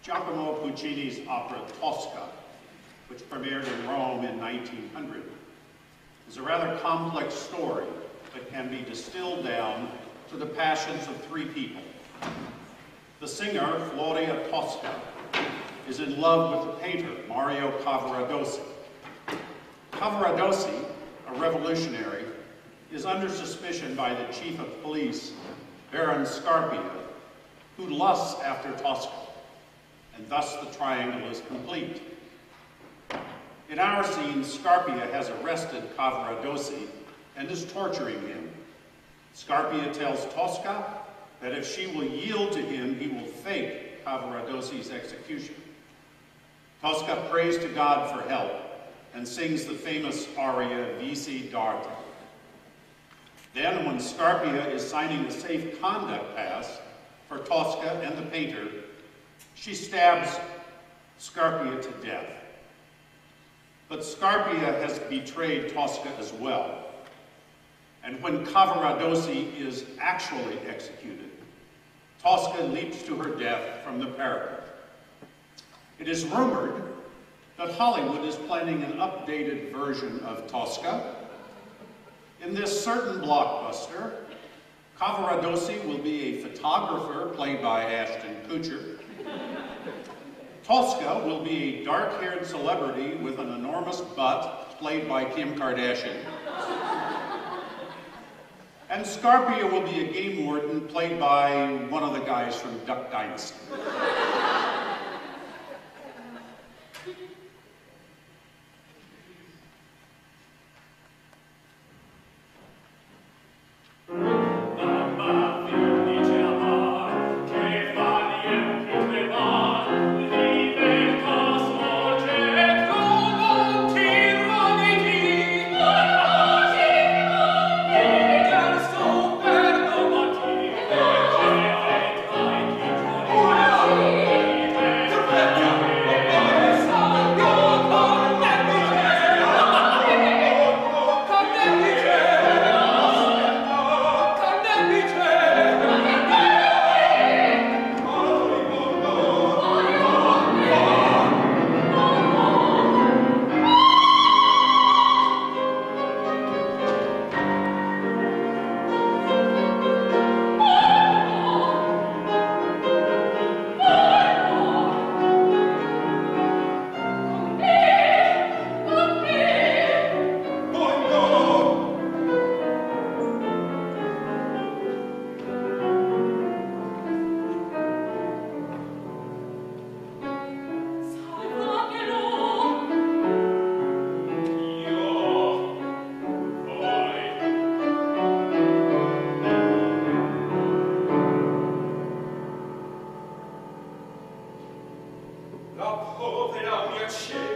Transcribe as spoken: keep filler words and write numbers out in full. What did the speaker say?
Giacomo Puccini's opera Tosca, which premiered in Rome in nineteen hundred, is a rather complex story that can be distilled down to the passions of three people. The singer, Floria Tosca, is in love with the painter, Mario Cavaradossi. Cavaradossi, a revolutionary, is under suspicion by the chief of police, Baron Scarpia, who lusts after Tosca, and thus the triangle is complete. In our scene, Scarpia has arrested Cavaradossi and is torturing him. Scarpia tells Tosca that if she will yield to him, he will fake Cavaradossi's execution. Tosca prays to God for help and sings the famous aria Visi d'arte. Then, when Scarpia is signing a safe conduct pass for Tosca and the painter, she stabs Scarpia to death. But Scarpia has betrayed Tosca as well. And when Cavaradossi is actually executed, Tosca leaps to her death from the parapet. It is rumored that Hollywood is planning an updated version of Tosca. In this certain blockbuster, Cavaradossi will be a photographer played by Ashton Kutcher. Tosca will be a dark-haired celebrity with an enormous butt played by Kim Kardashian. And Scarpia will be a game warden played by one of the guys from Duck Dynasty. La povera mia cena